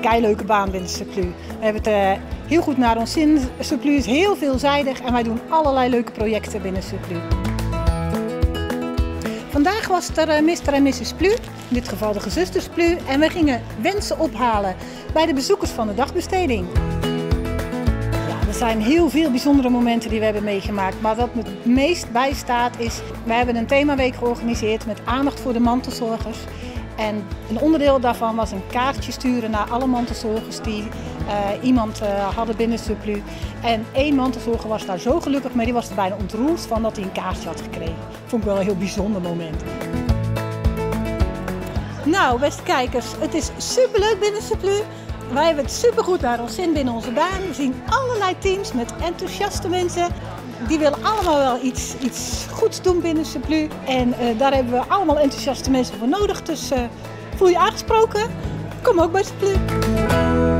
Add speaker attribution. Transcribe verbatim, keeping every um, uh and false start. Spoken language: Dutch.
Speaker 1: keileuke baan binnen Surplus. We hebben het uh, heel goed naar ons zin. Surplus is heel veelzijdig en wij doen allerlei leuke projecten binnen Surplus. Vandaag was er uh, mister en missus Plu, in dit geval de gezusters Plu, en we gingen wensen ophalen bij de bezoekers van de dagbesteding. Ja, er zijn heel veel bijzondere momenten die we hebben meegemaakt, maar wat me het meest bijstaat is, we hebben een themaweek georganiseerd met aandacht voor de mantelzorgers. En een onderdeel daarvan was een kaartje sturen naar alle mantelzorgers die uh, iemand uh, hadden binnen Surplus. En één mantelzorger was daar zo gelukkig mee, die was er bijna ontroerd van dat hij een kaartje had gekregen. Vond ik wel een heel bijzonder moment. Nou, beste kijkers, het is superleuk binnen Surplus. Wij hebben het supergoed naar ons zin binnen onze baan. We zien allerlei teams met enthousiaste mensen. Die willen allemaal wel iets, iets goeds doen binnen Surplus. En uh, daar hebben we allemaal enthousiaste mensen voor nodig. Dus uh, voel je aangesproken? Kom ook bij Surplus.